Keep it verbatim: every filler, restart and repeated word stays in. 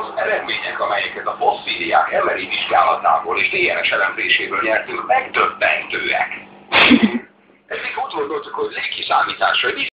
Az eredmények, amelyeket a fosszíliák em er i vizsgálatából és dé en es elemzéséből nyertünk, megdöbbentőek. Eddig úgy gondoltuk, hogy légkiszámításra